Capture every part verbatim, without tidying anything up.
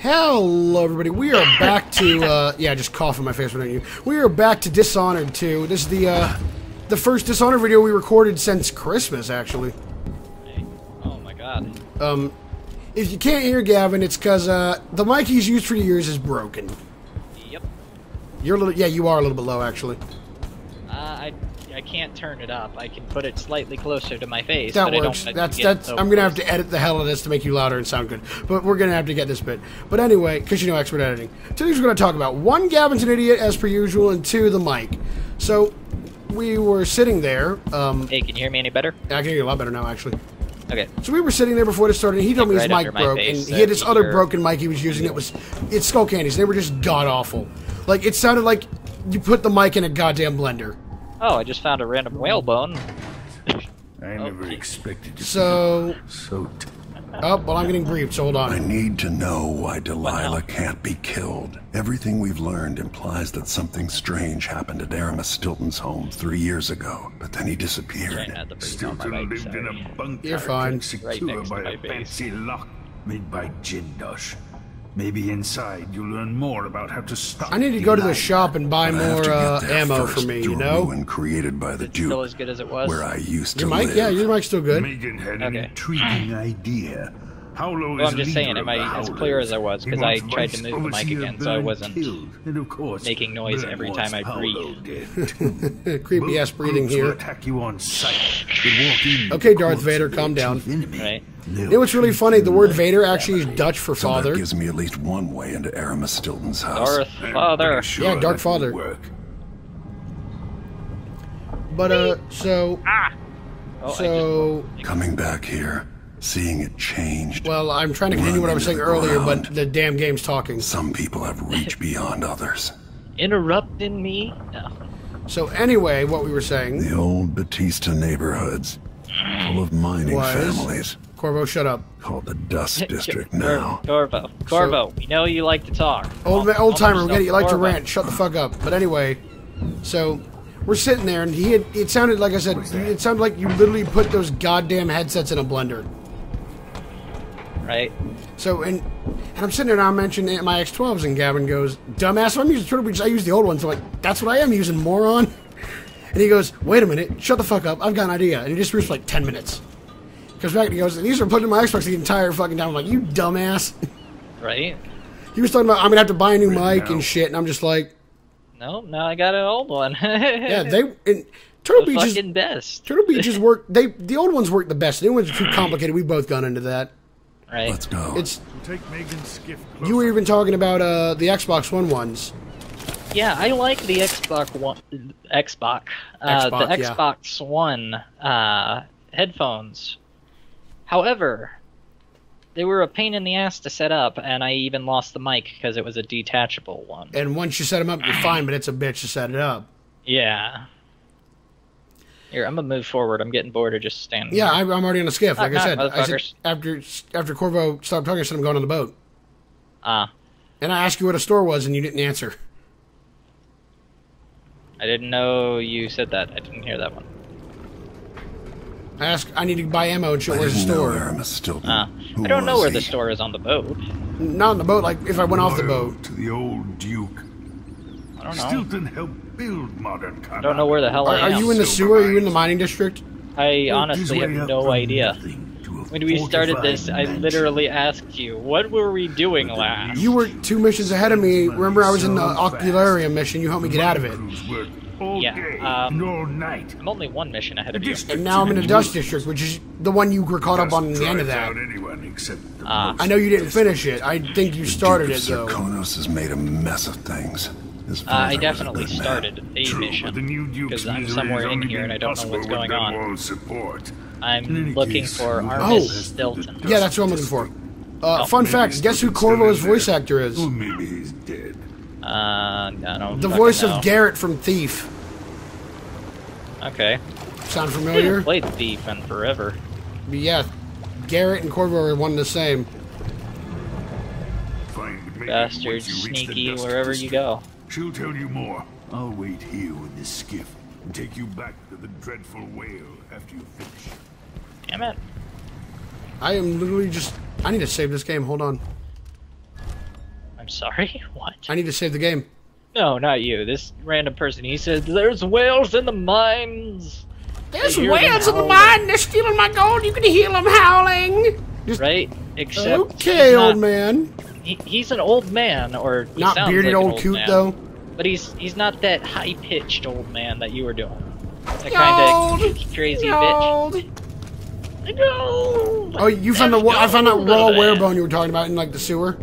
Hello, everybody. We are back to, uh, yeah, just cough in my face when I you. We are back to Dishonored two. This is the, uh, the first Dishonored video we recorded since Christmas, actually. Hey. Oh my god. Um, if you can't hear Gavin, it's because, uh, the mic he's used for years is broken. Yep. You're a little, yeah, you are a little bit low, actually. Uh, I, I can't turn it up. I can put it slightly closer to my face, That but works. I don't That's, get that's, so I'm gonna have close. to edit the hell out of this to make you louder and sound good. But we're gonna have to get this bit. But anyway, because you know expert editing. Two things we're gonna talk about. One, Gavin's an idiot, as per usual, and two, the mic. So, we were sitting there, um... Hey, can you hear me any better? I can hear you a lot better now, actually. Okay. So we were sitting there before this started, and he told me his Right mic under my broke, face, and he had uh, this other either- broken mic he was using. It was, it's skull candies. They were just god-awful. Like, it sounded like you put the mic in a goddamn blender. Oh, I just found a random whale bone. I never Okay. expected to So... be so t Oh, well, I'm getting briefed, so hold I on. need to know why Delilah now? can't be killed. Everything we've learned implies that something strange happened at Aramis Stilton's home three years ago, but then he Trying disappeared. not to breathe on my Stilton bike, lived sorry. in a bunker You're fine. kept Right secure next to by my a face. fancy lock made by Jindosh. Maybe inside you'll learn more about how to stop. I need to go to the Delilah. shop and buy But I have more to get uh, there ammo first for me, through you a know? ruin created by the It's still Duke, as good as it was. where I used Your to mic? live. Yeah, your mic's still good. Megan had an Okay. intriguing idea. Haulo Well, is I'm just saying, leader am of I the as Howlers. clear as I was? He 'Cause I wants tried to Vice move the mic Overseer again, so I Byrne wasn't killed. And of course, making noise Byrne every wants time I Haulo breathe. dead. Creepy ass Both breathing groups will here. attack you on sight. You'll walk in Okay, with the Darth corpse Vader, of their calm down. chief enemy. Right. You know what's really funny? The word Vader actually is Dutch for So that father. gives me at least one way into Aramis Stilton's house. Darth I'm Father. pretty sure Yeah, Dark that will Father. work. But, uh, so... Ah! Oh, I So... Coming back here, seeing it changed. Well, I'm trying to continue what I was saying Run into the earlier, ground. but the damn game's talking. Some people have reached beyond others. just interrupting me? No. So anyway, what we were saying... The old Batista neighborhoods, full of mining Was- families, Corvo, shut up. called the Dust District Cor- now. Corvo. Corvo, we know you like to talk. Old, Calm- old calm timer, we get it. You yourself, like to Corvo. rant. Shut the fuck up. But anyway, so we're sitting there, and he had, it sounded, like I said, it sounded like you literally put those goddamn headsets in a blender. Right? So, and and I'm sitting there now, I'm mentioning my X twelves, and Gavin goes, dumbass, I'm using Turtle Beach, I use the old ones. I'm like, that's what I am using, moron. And he goes, wait a minute, shut the fuck up, I've got an idea. And he just reached for like ten minutes. Comes back and he goes, these are put in my Xbox the entire fucking time. I'm like, you dumbass. Right? He was talking about, I'm gonna have to buy a new Right mic now. and shit, and I'm just like, No, now I got an old one. yeah, they, and Turtle the Beach is, fucking best. Turtle Beaches work, they, the old ones work the best. The new ones are too complicated, we've both gone into that. Right? Let's go. It's, Take Megan's skiff you were even talking about, uh, the Xbox One ones. Yeah, I like the Xbox One. Xbox. Uh, Xbox, the yeah. Xbox One uh, headphones. However, they were a pain in the ass to set up, and I even lost the mic because it was a detachable one. And once you set them up, you're fine, but it's a bitch to set it up. Yeah. Here, I'm gonna move forward. I'm getting bored of just standing. Yeah, I, here. I'm already on a skiff. Like Knock, I said, knock, I said motherfuckers. after after Corvo stopped talking, I said I'm going on the boat. Ah, And I asked you what a store was, and you didn't answer. I didn't know you said that. I didn't hear that one. I asked, I need to buy ammo and shit. I Where's the didn't know store? Aramis Stilton. Ah, Who I don't know was where the he? store is on the boat. Not on the boat. Like if I went off the Loyal boat. to the old Duke. I don't know. Stilton helped build modern I don't know where the hell Are, I are am. you in the sewer? Are you in the mining district? I honestly have no idea. When we started this, I literally asked you, what were we doing last? You were two missions ahead of me. Remember, I was in the Ocularium mission. You helped me get out of it. All Yeah, day um, and all night. I'm only one mission ahead of you. And now I'm in the Dust District, which is the one you were caught up on in the end of that. Anyone except the Ah. most I know you didn't finish it. I think you started Duke it of though. Serkonos has made a mess of things. His Uh, father I was a definitely good man. started a True, mission, but the new Duke's because I'm misery somewhere has in only here been and I don't know what's possible with going on. Dunwall's support. In I'm any looking case, for we'll Armis Oh. Stilton. Yeah, that's what I'm looking for. Uh, Oh. fun fact: guess who Corvo's voice actor is? Or maybe he's dead. Uh, I don't The fucking voice know. of Garrett from Thief. Okay. Sound I haven't familiar? played Thief in forever. Yeah, Garrett and Corvo are one and the same. Find Megan Bastard, once you reach the sneaky, Dust wherever you District. go. She'll tell you more. I'll wait here with this skiff and take you back to the dreadful whale after you finish. Damn it. I am literally just... I need to save this game. Hold on. I'm sorry? What? I need to save the game. No, not you. This random person. He said, there's whales in the mines. There's whales in the mine. They're stealing my gold. You can hear them howling. Just, right? Except okay, not, old man. He, he's an old man, or he not sounds bearded like an old, old coot man, though. But he's he's not that high-pitched old man that you were doing. That Gold. kind of crazy Gold. bitch. Gold. Oh, you found the There's I found that gold raw over there. whalebone you were talking about in like the sewer.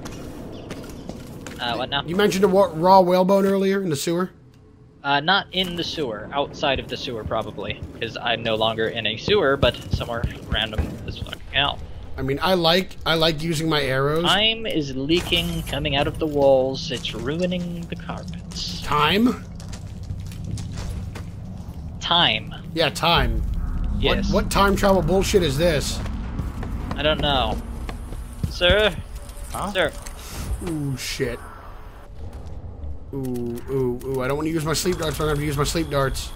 Uh, what now? You mentioned a wa- raw whalebone earlier in the sewer. Uh, not in the sewer. Outside of the sewer, probably, because I'm no longer in a sewer, but somewhere random as fucking hell. I mean, I like I like using my arrows. Time is leaking, coming out of the walls. It's ruining the carpets. Time? Time. Yeah, time. Yes. What, what time travel bullshit is this? I don't know. Sir? Huh? Sir. Ooh, shit. Ooh, ooh, ooh. I don't want to use my sleep darts, so I'm going to have to use my sleep darts.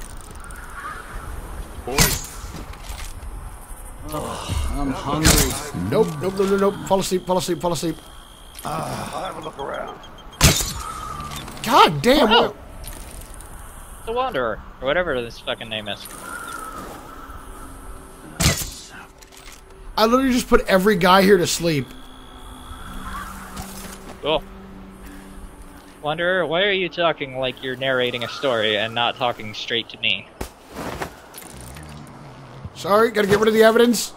Oh, I'm hungry. Nope, nope, nope, nope, nope. Fall asleep, fall asleep, fall asleep. I'll have a look around. God damn. Oh. What? The Wanderer, or whatever this fucking name is. I literally just put every guy here to sleep. Cool. Wanderer, why are you talking like you're narrating a story and not talking straight to me? Sorry, gotta get rid of the evidence.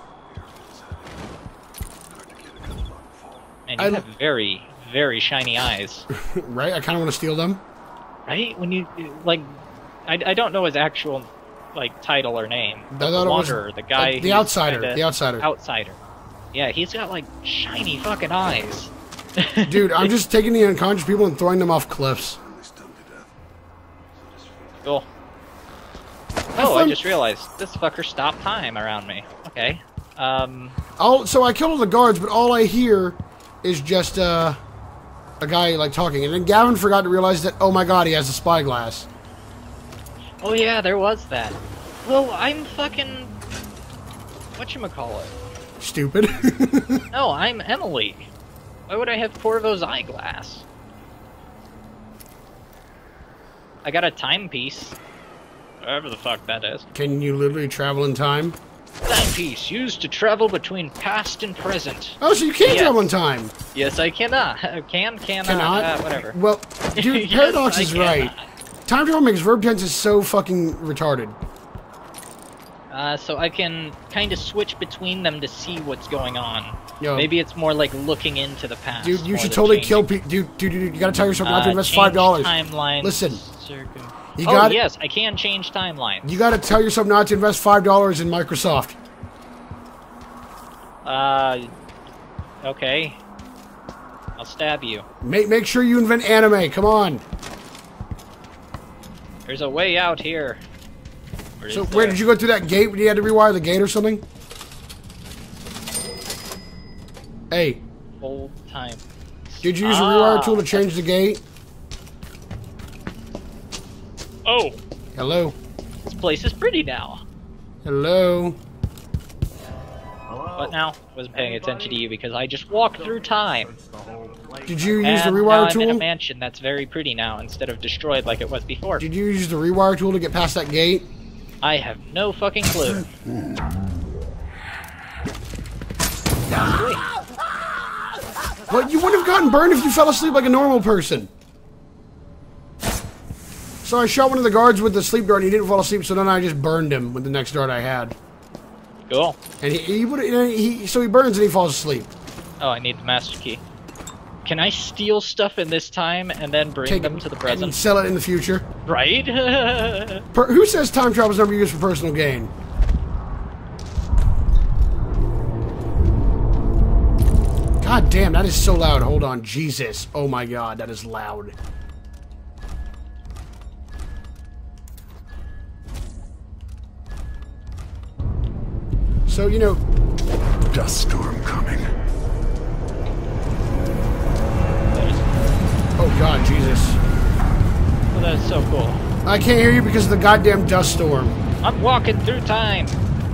And you I- have very, very shiny eyes. Right? I kind of want to steal them. Right? When you, like, I, I don't know his actual, like, title or name. I But thought the it was- Wanderer, the guy uh, the who's outsider, kinda- the outsider. Outsider. Yeah, he's got, like, shiny fucking eyes. Dude, I'm just taking the unconscious people and throwing them off cliffs. Cool. Have Oh, I fun. just realized this fucker stopped time around me. Okay. Um, All, so I killed all the guards, but all I hear is just uh, a guy like talking. And then Gavin forgot to realize that, oh my god, he has a spyglass. oh yeah, there was that. Well, I'm fucking... whatchamacallit? Stupid. No, I'm Emily. Why would I have Corvo's eyeglass? I got a timepiece. Whatever the fuck that is. Can you literally travel in time? Timepiece used to travel between past and present. Oh, so you can Yes. travel in time. Yes, I cannot. Can, cannot, Cannot? Uh, whatever. Well, dude, Yes, Paradox I is right. cannot. Time travel makes verb tenses so fucking retarded. Uh, so I can kind of switch between them to see what's going on. Yo. Maybe it's more like looking into the past. Dude, you more should than totally changing. kill people. Dude, dude, dude, you gotta tell yourself not to Uh, invest change five dollars. Timelines. Listen, Circum- you oh, got yes, I can change timelines. You gotta tell yourself not to invest five dollars in Microsoft. Uh, okay. I'll stab you. Make make sure you invent anime. Come on. There's a way out here. Or So is where there? did you go through that gate when you had to rewire the gate or something? Hey, Old time. did you use a Ah. rewire tool to change the gate? Oh, Hello, this place is pretty now. hello. But now, wasn't paying attention to you because I just walked through time. Did you use the And now rewire I'm in a tool? mansion that's very pretty now instead of destroyed like it was before. Did you use the rewire tool to get past that gate? I have no fucking clue. But you wouldn't have gotten burned if you fell asleep like a normal person. So I shot one of the guards with the sleep dart and he didn't fall asleep, so then I just burned him with the next dart I had. Cool. And he, he would he so he burns and he falls asleep. Oh, I need the master key. Can I steal stuff in this time and then bring Take them it to the and present? sell it in the future. Right? Per, who says time travel is never used for personal gain? God damn, that is so loud. Hold on, Jesus. Oh my god, that is loud. So, you know, Dust storm coming. oh god, Jesus. Oh, that's so cool. I can't hear you because of the goddamn dust storm. I'm walking through time.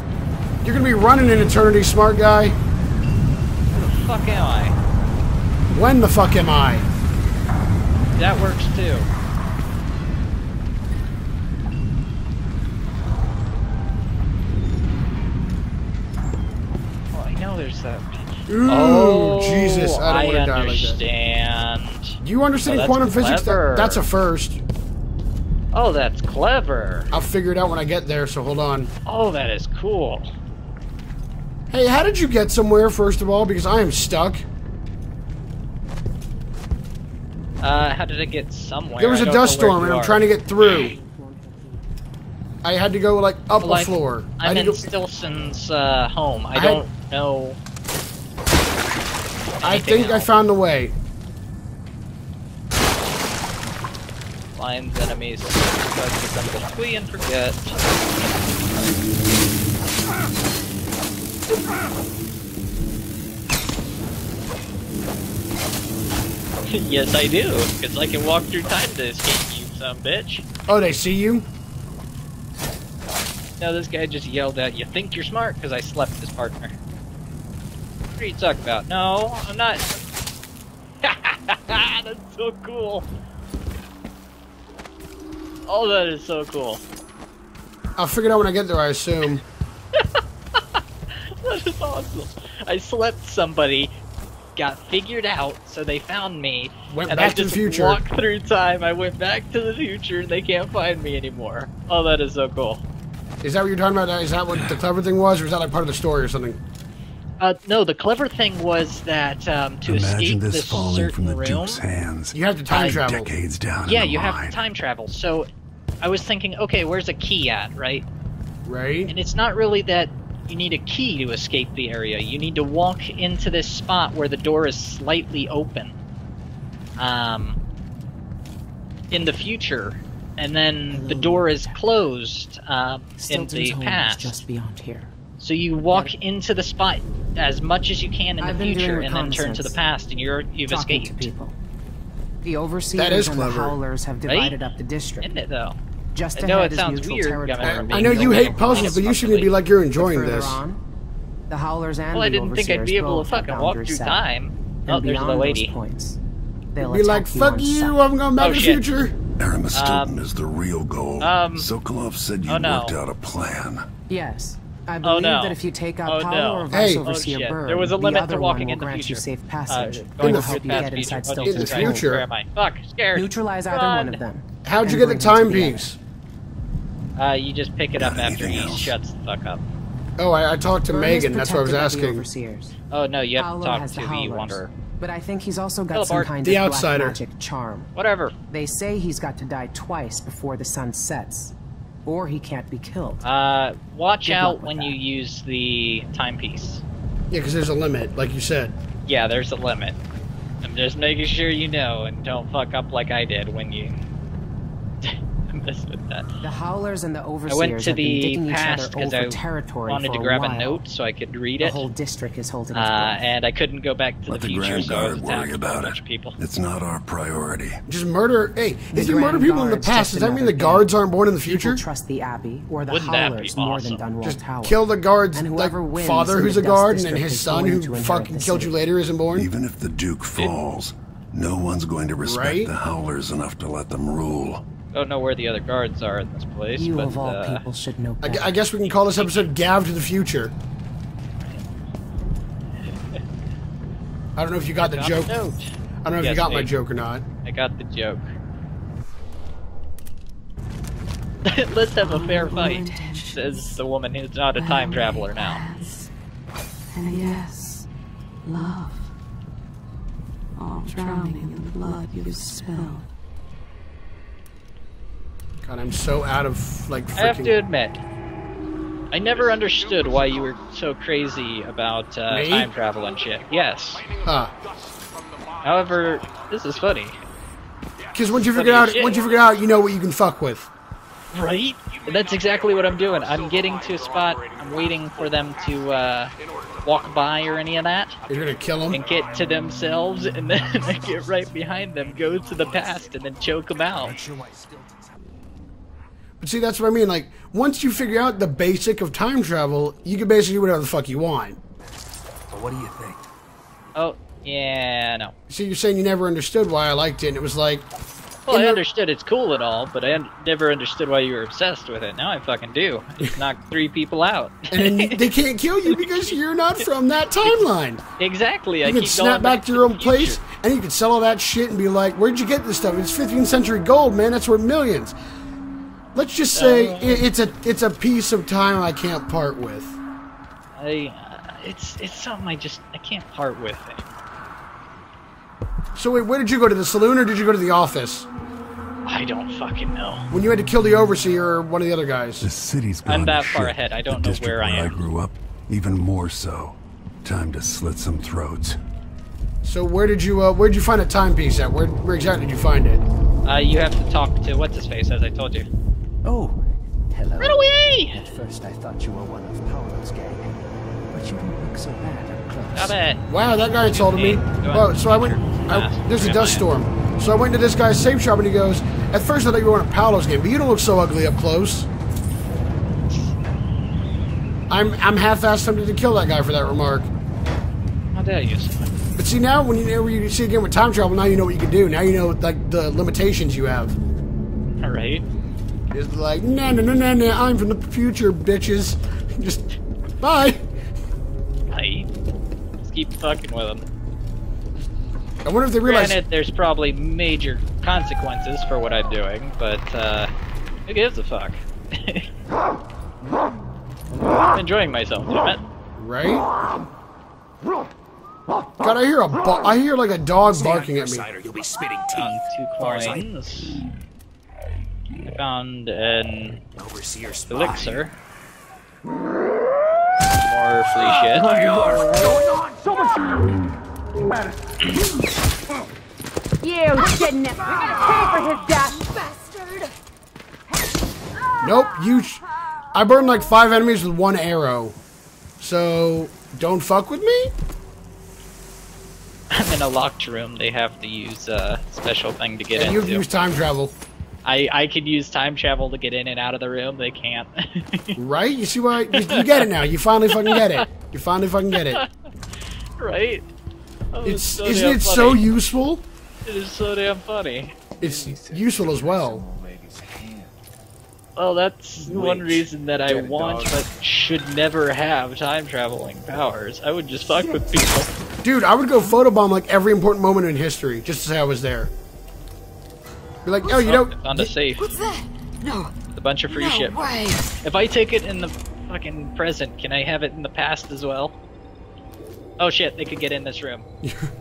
You're gonna be running in eternity, smart guy. Where the fuck am I? When the fuck am I? That works too. Oh, I know there's that. Ooh, oh, Jesus! I don't want to die like that. understand. Do you understand Oh, quantum that's physics? That, clever. that's a first. Oh, that's clever. I'll figure it out when I get there. So hold on. Oh, that is cool. Hey, how did you get somewhere? First of all, because I am stuck. Uh, how did I get somewhere? There was I a don't dust know where storm, you and I'm are. trying to get through. I had to go like up Well, a I'm- floor. I I'm had in to go, Stilson's uh, home. I, I had- don't know. I anything think I else. found the way. Lines, enemies, focus on the squee and forget. Yes, I do, because I can walk through time to escape you, some bitch. Oh, they see you? No, this guy just yelled out, "You think you're smart?" Because I slept with his partner. What are you talking about? No, I'm not. That's so cool. Oh, that is so cool. I'll figure it out when I get there, I assume. That is awesome. I slept somebody, got figured out, so they found me. Went and back I to the just future. walked through time. I went back to the future, and they can't find me anymore. Oh, that is so cool. Is that what you're talking about? Is that what the clever thing was, or is that like part of the story or something? Uh, no, the clever thing was that um, to Imagine escape this this falling certain from the room, Duke's hands. You have to time Uh, travel. Decades down yeah, in the you line. have to time travel. So I was thinking, okay, where's a key at, right? Right? And it's not really that you need a key to escape the area. You need to walk into this spot where the door is slightly open. Um, in the future, and then Hello. the door is closed um, in Stilton's the home is past. just beyond here. So you walk into the spot as much as you can in I've the been future, doing and then turn to the reconnaissance. past, and you're you've Talking to escaped. people. The overseers That is and the clever. howlers have Right? divided up the district. Isn't it though? Just I know ahead it is sounds neutral weird, territory. Gavin, I, being I know you the hate one puzzles, but you seem to be like you're enjoying Further this. on, the howlers and Well, I the didn't think I'd be overseers able to both have fucking walk boundaries through set. time. And Oh, there's beyond the those lady. points, they'll Be like, attack you fuck on you, sight. I'm going back Oh, to the shit. future. Aramis Stilton Um, is the real goal. um, Sokolov said you oh, no. worked out a plan. Yes. I believe no. that if you take out Oh, Paolo no. or Hey. Vice Oh, Overseer shit. Bird, There was a the limit to other walking one will in the grant you future. safe Uh, passage. going and will the help you past get future. inside Oh, Stilton's In the Jesus home. Christ, future. Where am I? Fuck, scared. Neutralize either Run. one of them. How'd you and get the bring them time together. piece? Uh, you just pick it up Got after anything he else? shuts the fuck up. Oh, I, I talked to Bird is Megan, that's what I was protected by the asking. overseers. Oh no, you have Paolo to talk has to the the howlers, Wanderer. but I think he's also got Philip some Art. kind The of outsider. black magic charm. Whatever. They say he's got to die twice before the sun sets, or he can't be killed. Uh, watch Good luck out with when that. you use the timepiece. Yeah, because there's a limit, like you said. Yeah, there's a limit. I'm just making sure you know and don't fuck up like I did when you messed with that. The howlers and the I overseers went to have been the digging each past other because over I territory wanted for to a grab while. a note so I could read The it. whole district is holding Uh, its breath. and I couldn't go back to Let the the future, Grand so I was Guard worry attacked by a about bunch it. of people. It's not our priority. Just murder. Hey, The if you murder Grand people in the Guard's past, just does that mean another the thing. guards aren't born in the future? People trust the Abbey or the Wouldn't that be howlers more than awesome? Dunwall Just Tower. kill the guards, And like whoever wins father in who's the a Dust guard, and then District his is son going who to inherit fucking the killed you city. later isn't born? Even if the Duke falls, no one's going to respect Right? the Howlers enough to let them rule. Don't know where the other guards are in this place, You but of all uh, people should know I, better. I guess we can call this episode Gav to the Future. I don't know if you got the got joke. the note. I don't know if Yes, you got my Nate. joke or not. I got the joke. Let's have a fair fight, says the woman who's not a time traveler now. And yes, love. All drowning in the blood you've spilled. God, I'm so out of, like, I have to freaking... admit, I never understood why you were so crazy about uh, Me? time travel and shit. Yes. Huh. However, this is funny. Because once you Funny figure out, as shit. once you figure out, you know what you can fuck with. Right? That's exactly what I'm doing. I'm getting to a spot, I'm waiting for them to uh, walk by or any of that, You're gonna kill him. and get to themselves, and then I get right behind them, go to the past, and then choke them out. But see, that's what I mean. Like, once you figure out the basic of time travel, you can basically do whatever the fuck you want. What do you think? Oh, Yeah, no. See, you're saying you never understood why I liked it, and it was like... Well, I the... understood it's cool and all, but I un never understood why you were obsessed with it. Now I fucking do. It's knocked three people out. And then they can't kill you because you're not from that timeline. Exactly. You I can keep snap going back to your own the place, future. and you can sell all that shit and be like, where'd you get this stuff? It's fifteenth century gold, man. That's worth millions. Let's just say Uh, it, it's a it's a piece of time I can't part with. I, uh, it's it's something I just I can't part with. So wait, where did you go? To the saloon or did you go to the office? I don't fucking know. When you had to kill the overseer or one of the other guys? The city's gone I'm that to far shit. ahead. I don't The know district where I am. I grew up, even more so. Time to slit some throats. So where did you uh, where did you find a timepiece at? Where where exactly did you find it? Uh, you have to talk to what's his face, as I told you. Oh, hello. Run away! At first I thought you were one of Paolo's gang, but you don't look so bad up close. Stop it! Wow, that guy insulted me. Hey, go Oh, on. so I went. I, Ah, there's a forget dust my- storm. So I went to this guy's safe shop and he goes, at first I thought you were one of Paolo's game, but you don't look so ugly up close. I'm I'm half-assed tempted to kill that guy for that remark. How dare you? But see now, when you whenever you see again with time travel, now you know what you can do. Now you know like the limitations you have. All right. It's like nah nah nah nah nah. I'm from the future, bitches. Just bye. I just keep fucking with him. I wonder if they realize. Granted, there's probably major consequences for what I'm doing, but uh, who gives a fuck? I'm enjoying myself, damn it. Right? God, I hear a ba I hear like a dog barking at me. You'll be spitting Found teeth. two Far as I- coins. I found an Overseer spy. elixir. More free shit. You shouldn't have. We're gonna pay for his death. Bastard! Nope, you. Sh I burned like five enemies with one arrow. So don't fuck with me. I'm in a locked room. They have to use a special thing to get And you've into. used time travel, I I could use time travel to get in and out of the room. They can't. right? You see why? You, you get it now. You finally fucking get it. You finally fucking get it. Right? Oh, It's so isn't damn it so funny. useful? It is so damn funny. It's useful as well. Well, that's one reason that I want but should never have time traveling powers. I would just fuck with people. Dude, I would go photobomb like every important moment in history just to say I was there. Be like, oh, you Oh, know, I found a safe. What's that? No. With a bunch of free No shit. way. If I take it in the fucking present, can I have it in the past as well? Oh shit, they could get in this room.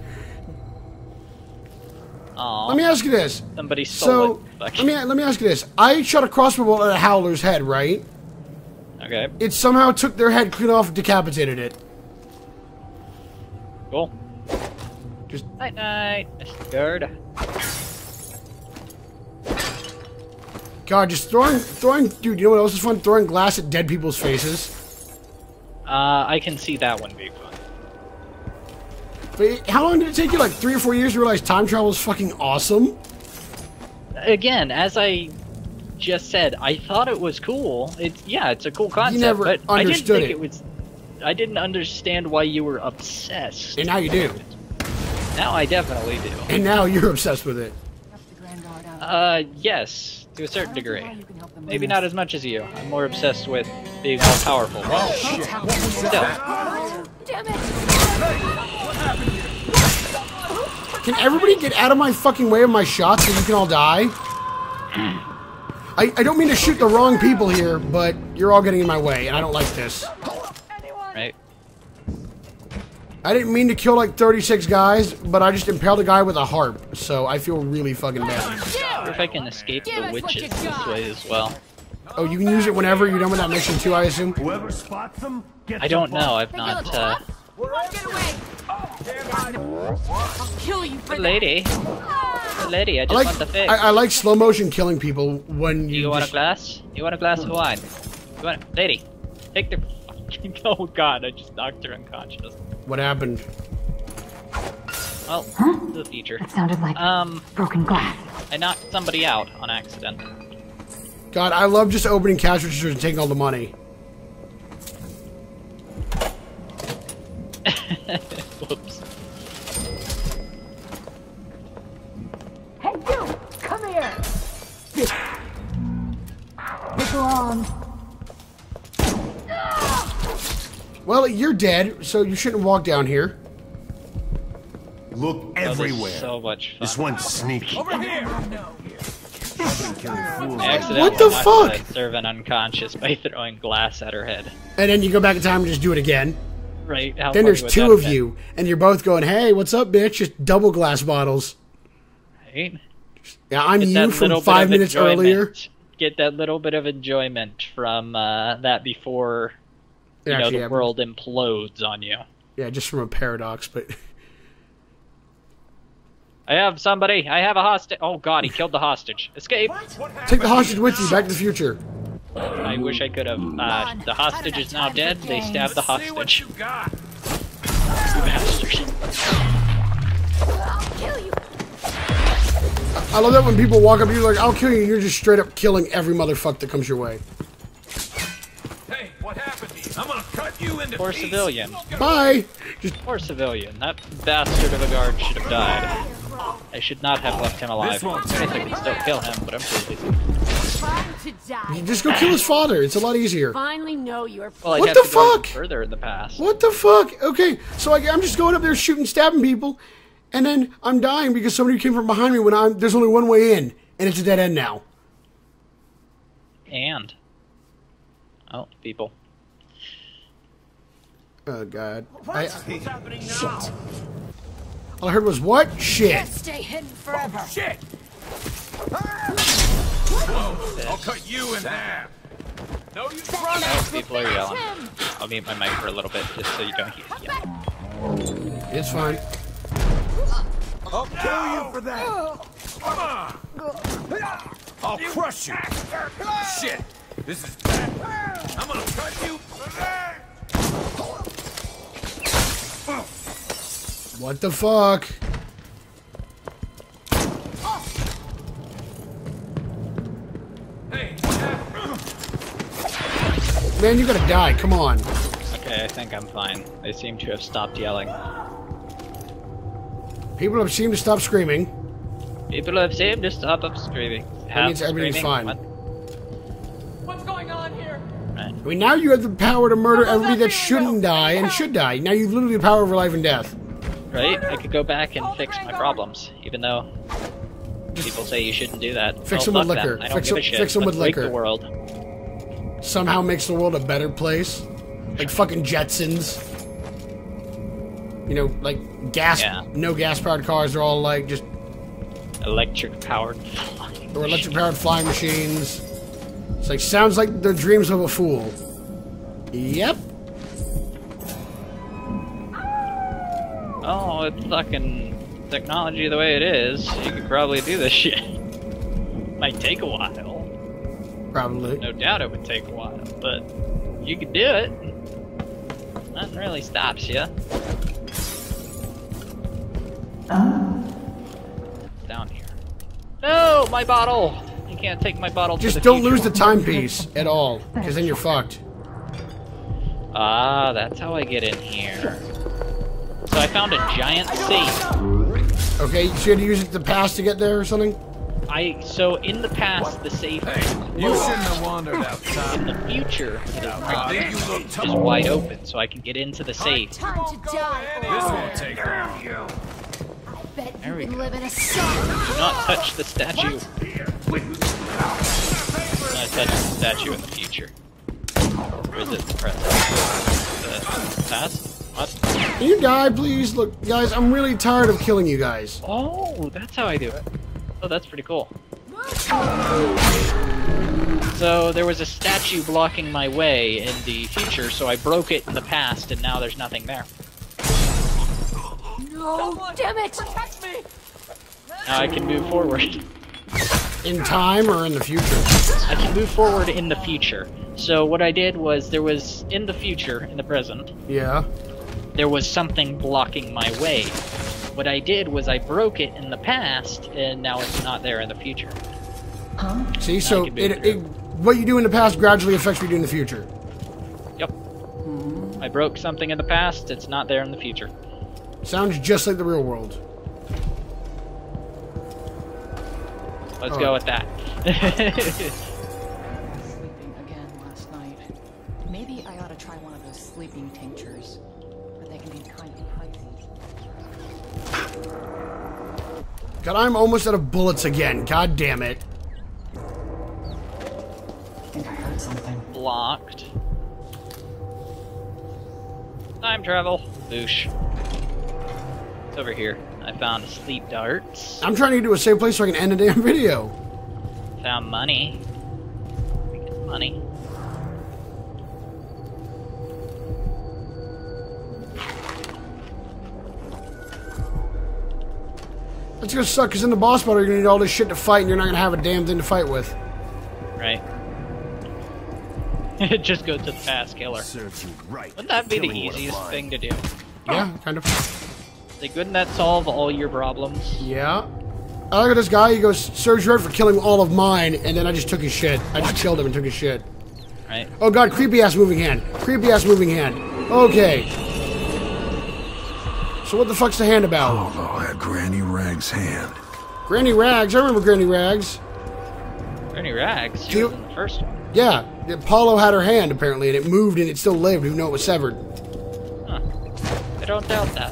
Aw, let me ask you this. somebody stole So it. let Fuck. me let me ask you this. I shot a crossbow bolt at a howler's head, right? Okay, It somehow took their head clean off, and decapitated it. cool. Just Night night, Mister Guard. God, just throwing throwing. Dude, you know what else is fun? Throwing glass at dead people's faces. Uh, I can see that one being fun. But how long did it take you? Like three or four years to realize time travel is fucking awesome? Again, as I just said, I thought it was cool. It's yeah, it's a cool concept, never but I didn't understood think it. it was. I didn't understand why you were obsessed. And now you do. Now I definitely do. And now you're obsessed with it. Uh, yes, to a certain degree. Maybe not as much as you. I'm more obsessed with being all powerful. Oh shit! Still. Damn it! Can everybody get out of my fucking way of my shots so you can all die? I, I don't mean to shoot the wrong people here, but you're all getting in my way, and I don't like this. Right. I didn't mean to kill like thirty-six guys, but I just impaled a guy with a harp, so I feel really fucking bad. I wonder if I can escape the witches this way as well. Oh, you can use it whenever you're done with that mission too, I assume? Whoever spots them, gets I don't the know. I've not. Uh, Get away! I'll kill you for the that. lady, the lady. I I just like, want the fix. I, I like slow motion killing people when Do you, you want just- a glass? You want a glass of wine? You want, lady? Take the. Oh god! I just knocked her unconscious. What happened? Well, the feature. It sounded like Um, broken glass. I knocked somebody out on accident. God, I love just opening cash registers and taking all the money. Whoops. here! What's wrong? Well, you're dead, so you shouldn't walk down here. Look Oh, this is everywhere. so much fun. This one's sneaky. Over here! I accidentally What the knocked fuck? that servant unconscious by throwing glass at her head. And then you go back in time and just do it again. Right? How Then funny there's would two that of have you, and you're both going, hey, what's up, bitch? Just double glass bottles. been, Right? Yeah, I'm Get you that from little bit five of minutes enjoyment. earlier. Get that little bit of enjoyment from uh, that before It you know, actually the happened. world implodes on you. Yeah, just from a paradox, but... I have somebody. I have a hostage. Oh god, he killed the hostage. Escape. Take the hostage with you, Back to the Future. I wish I could have. Uh, the hostage is now dead. They stabbed the hostage. You bastard. I'll kill you! I love that when people walk up to you like, I'll kill you, and you're just straight up killing every motherfucker that comes your way. Hey, what happened to you? I'm gonna cut you into Poor pieces. civilian. Bye! Just, Poor civilian. That bastard of a guard should have died. I should not have left him alive. This won't I guess I could still kill him, but I'm too busy. Time to die. just go kill his father. It's a lot easier. Finally know you're Well, I'd What have the to go even fuck? further in the past. What the fuck? Okay, so I, I'm just going up there shooting, stabbing people, and then I'm dying because somebody came from behind me when I'm there's only one way in, and it's a dead end now. And oh, people. Oh god. I, What's happening now? all I heard was what? Shit. Can't stay hidden forever. Shit! I'll cut you in half. No, you run Oh, people are yelling. I'll mute my mic for a little bit just so you don't hear yelling. It's fine. I'll kill you for that. Come on. I'll crush you. Shit. This is bad. I'm gonna cut you for that. What the fuck? Hey, what happened? Man, you gotta die. Come on. Okay, I think I'm fine. They seem to have stopped yelling. People have seemed to stop screaming. People have seemed to stop up screaming. That means everything's fine. What? What's going on here? Right. I mean, now you have the power to murder everybody that shouldn't die and should die. Now you've literally the power over life and death. Right? I could go back and fix my problems, even though people say you shouldn't do that. Fix Oh, them with fuck liquor. them. I don't Fix give them- a shit. fix them Let's with break liquor. the world. Somehow makes the world a better place. Like fucking Jetsons. You know, like gas, Yeah. no gas-powered cars are all like just, Electric powered. or electric-powered flying machines. It's like, sounds like the dreams of a fool. Yep. Oh, it's fucking technology the way it is. You could probably do this shit. Might take a while. Probably. No doubt it would take a while, but you could do it. Nothing really stops you. Down here. No, my bottle! You can't take my bottle to Just the don't future. lose the timepiece at all, because then you're fucked. Ah, that's how I get in here. So I found a giant safe. Okay, so you had to use it to pass to get there or something? I so in the past the safe You shouldn't have wandered outside. in the future it is I not. think you look It's tough. wide open, so I can get into the safe. Time to die. This won't take long. Bet There we you can go. live in a sun. Do not touch the statue. Do not touch the statue in the future. Or is it the present? The past? What? Can you die, please? Look, guys, I'm really tired of killing you guys. Oh, that's how I do it. Oh, that's pretty cool. So there was a statue blocking my way in the future, so I broke it in the past, and now there's nothing there. No, damn it! Now I can move forward. In time or in the future? I can move forward in the future. So what I did was there was in the future, in the present, Yeah. there was something blocking my way. What I did was I broke it in the past, and now it's not there in the future. See, so can it, move it, what you do in the past gradually affects what you do in the future. Yep. I broke something in the past, it's not there in the future. Sounds just like the real world. Let's Oh. go with that. Sleeping again last night. Maybe I ought to try one of those sleeping tinctures, but they can be kind of pricey. God, I'm almost out of bullets again. God damn it. I think I heard something. Blocked. Time travel. Boosh. It's over here. I found sleep darts. I'm trying to get to a safe place so I can end the damn video. Found money. We get money. That's gonna suck, because in the boss battle, you're gonna need all this shit to fight, and you're not gonna have a damn thing to fight with. Right. Just go to the fast killer. Serves you right. Wouldn't that be the Killing one of easiest mine. thing to do? Yeah, kind of. Like, wouldn't that solve all your problems? Yeah. I look at this guy, he goes, serves you right for killing all of mine, and then I just took his shit. I just killed him and took his shit. Right. Oh god, creepy ass moving hand. Creepy ass moving hand. Okay. So what the fuck's the hand about? Polo had Granny Rag's hand. Granny Rags, I remember Granny Rags. Granny Rags, she Do you- was in the first one. Yeah, Paulo had her hand apparently, and it moved and it still lived, even though it was severed. Huh. I don't doubt that.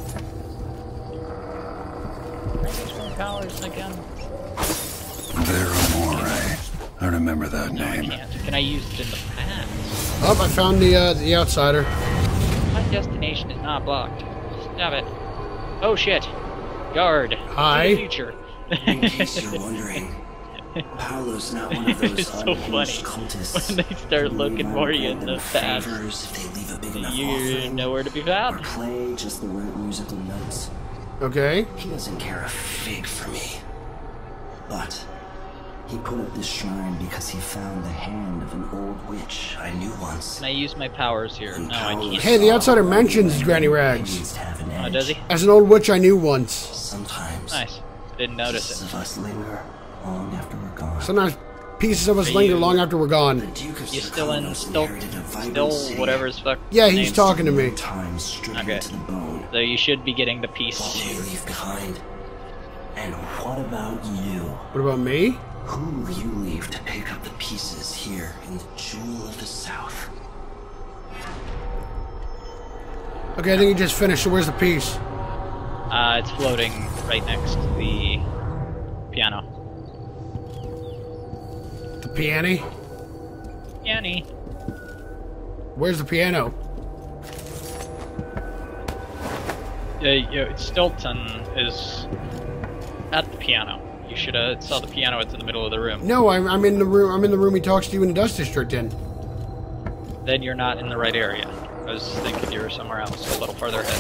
Granny's more powers again. Veramore. I remember that No, I name. can't. Can I use it in the past? Oh, I found the uh, the outsider. My destination is not blocked. Stop it. Oh shit. Guard. Hi. To the future. In case you're wondering, Paolo's not one of those It's so unhinged funny cultists. when they start who looking for you in grant the them past. favors if they leave a big enough You're offering, nowhere to be or found. play just the right musical notes. Okay. He doesn't care a fig for me. But he put up this shrine because he found the hand of an old witch I knew once. Can I use my powers here? No, I can't. Hey, the outsider mentions Granny He Rags. needs to have an Oh, edge. does he? As an old witch I knew once. Sometimes Nice. Didn't notice pieces it. of us linger long after we're gone. Sometimes pieces of us Are linger you- long after we're The gone. Duke of You still in? Serkonos Still, inherited a vibrant still city. whatever's fuck. Yeah, he's name's- talking to me. Time stricken Okay. to the bone. So you should be getting the piece. What will you leave behind? And what about you? What about me? Who will you leave to pick up the pieces here in the Jewel of the South? Okay, I think he just finished, so where's the piece? Uh, it's floating right next to the piano. The piano? Piano. Where's the piano? Uh, you Stilton is at the piano. You should have saw the piano. It's in the middle of the room. No, I'm, I'm in the room. I'm in the room he talks to you in the Dust District in. Then you're not in the right area. I was thinking you were somewhere else, a little farther ahead.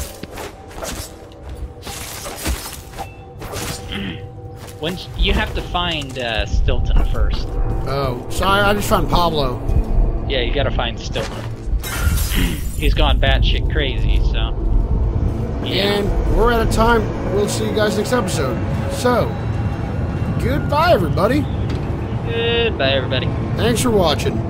Once you have to find uh, Stilton first. Oh, so I, I just found Pablo. Yeah, you gotta find Stilton. He's gone batshit crazy, so. Yeah. And we're out of time. We'll see you guys next episode. So, goodbye, everybody. Goodbye, everybody. Thanks for watching.